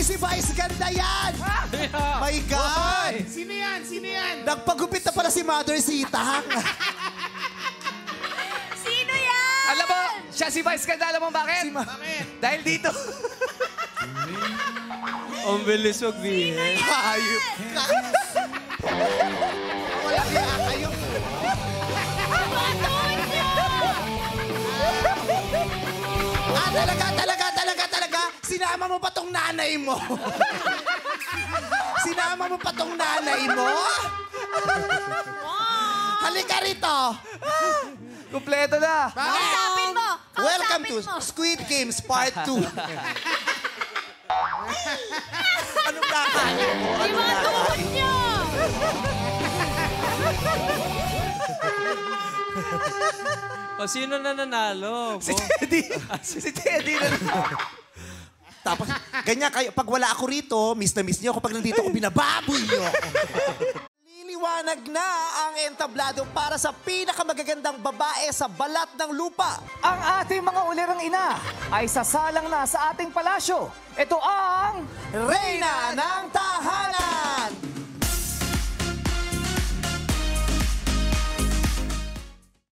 si Vice Ganda yan! My God! Sino yan? Sino yan? Nagpagupit na pala si Mother Sita. Sino yan? Alam mo, siya si Vice Ganda. Alam mo bakit? Bakit? Dahil dito. Ang bilis magbihin. Hayop ka. Wala kaya kayo. Talaga. Sinama mo pa tong nanay mo. Sinama mo pa tong nanay mo? Halika rito. Kumpleto na. Kausapin mo. Welcome to Squid Games Part 2. Anong nakain mo? Di mga tuhod niyo. O, sino na nanalo? Si Teddy. Si Teddy na. Tapos, ganyan kayo. Pag wala ako rito, miss na miss niyo ako. Pag nandito ako, binababoy niyo ako. Liliwanag na ang entablado para sa pinakamagagandang babae sa balat ng lupa. Ang ating mga ulirang ina ay sasalang na sa ating palasyo. Ito ang Reyna ng